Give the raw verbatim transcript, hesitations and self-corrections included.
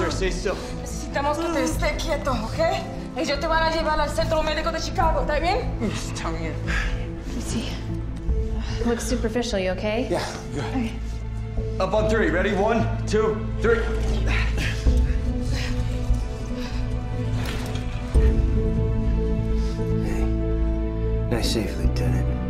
there. Stay still. Necesitamos que te estés quieto, ¿ok? Ellos te van a llevar al centro médico de Chicago, ¿está bien? Está bien. Let me see. Looks superficial, you okay? Yeah, good. Okay. Up on three. Ready? One, two, three. Hey, nice save, Lieutenant.